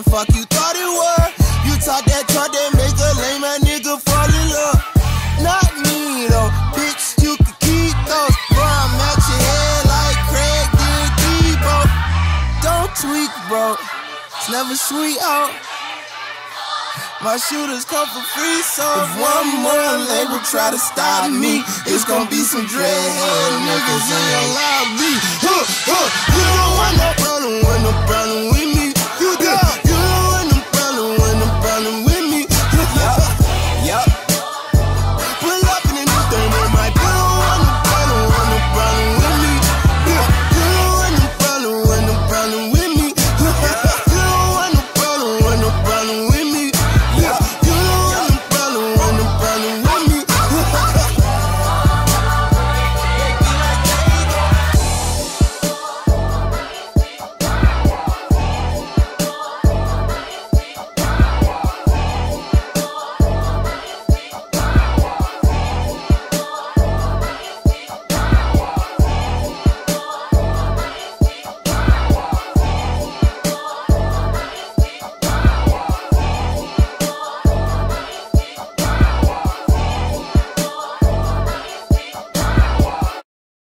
fuck you thought it was? You talk that talk that make a lame ass nigga fall in love. Not me though, bitch, you can keep those. Bro, I'm at your head like Craig did Debo. Don't tweak, bro, it's never sweet out. My shooters come for free, so if one more label try to stop me, it's gonna be some dreadhead niggas in your lobby. You don't want no problem with no problem.